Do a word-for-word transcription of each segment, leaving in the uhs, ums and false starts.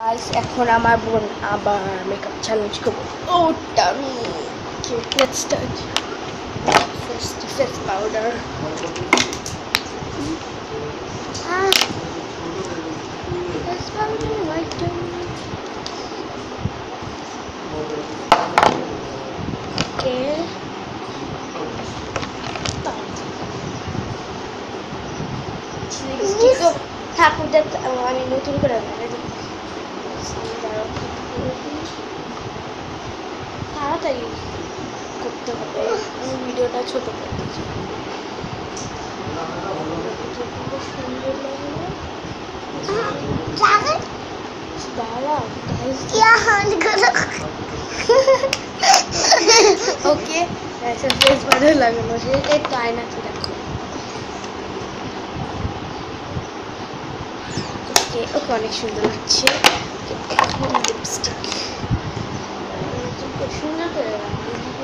Guys এখন আমার বোন আবার মেকআপ চ্যালেঞ্জ করবে। ও Tammy okay let's start. First face powder ah face powder right down okay lipstick ko থাকুক দেখ আমি নতুন করে বানাই দেব তাড়াতাড়ি করতে হবে আমি ভিডিওটা ছোট করে দিচ্ছি সুন্দর লাগে দাঁড়া ওকে ऐसा फेस पाउडर লাগানো শেষ এই তো আয়নাতে দেখো ওকে ওকে অনেক সুন্দর লাগছে এখন লিপস্টিক সুন্দর করে লাগিয়ে দিব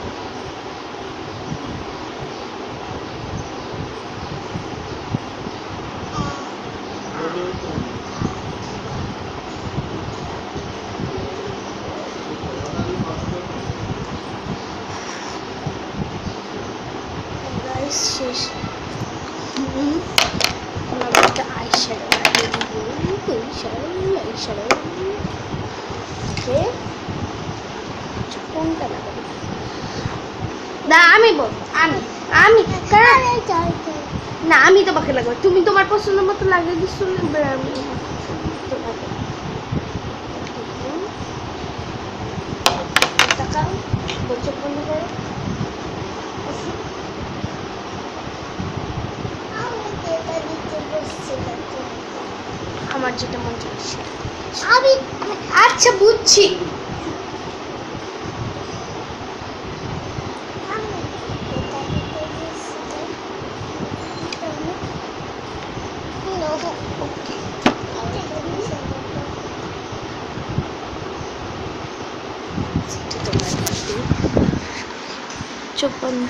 শেষ একটা আই শ্যাডো লাগিয়ে দিব eye shadow eye shadow okay কোনটা লাগাবো না আমি বল আমি আমি না আমি তোমাকে লাগাবো তুমি তোমার পছন্দ মতো লাগিয়ে দিচ্ছো আমি তোমাকে তাকাও বলছো বন্ধ করো আমার যেটা মন চাইছে আমি আচ্ছা বুঝছি চোখ বন্ধ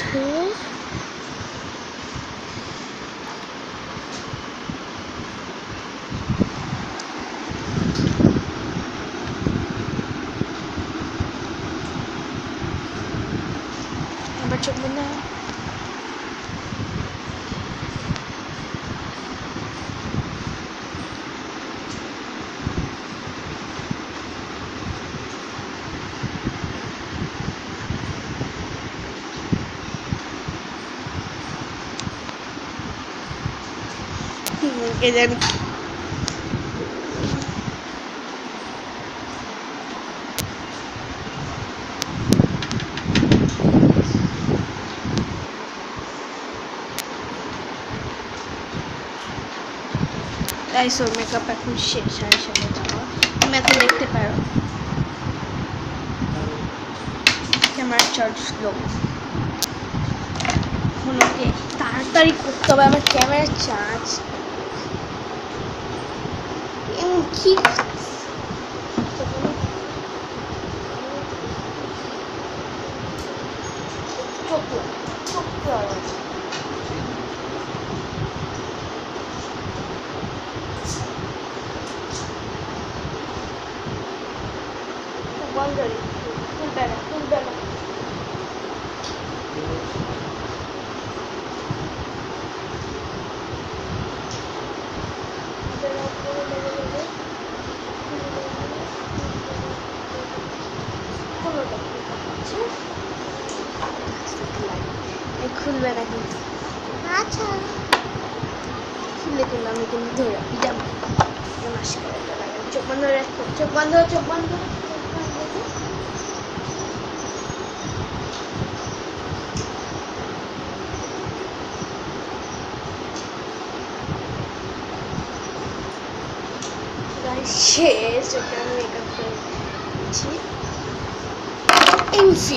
চোখ বন্ধ কে জানি গাইস ওর মেকআপ এখন শেষ সাড়ে সাথে যাওয়া তুমি এখন দেখতে পারো ক্যামেরা চার্জ স্লো এখন ওকে তাড়াতাড়ি করতে হবে আমার ক্যামেরা চার্জ কি বন্ধ তুলবে না তুলবে না খুলবে না কিন্তু আচ্ছা খুললে কিন্তু আমি কিন্তু ধরে যাবো চোখ বন্ধ রাখো চোখ বন্ধ চোখ বন্ধ শেষ ওকে আমি মেকআপ করে দিচ্ছি ইনফি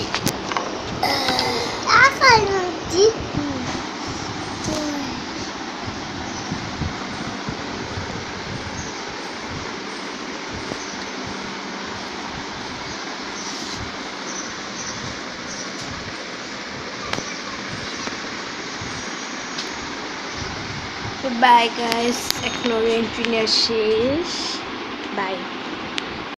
Goodbye guys, Explorer Engineer Sheesh. Bye.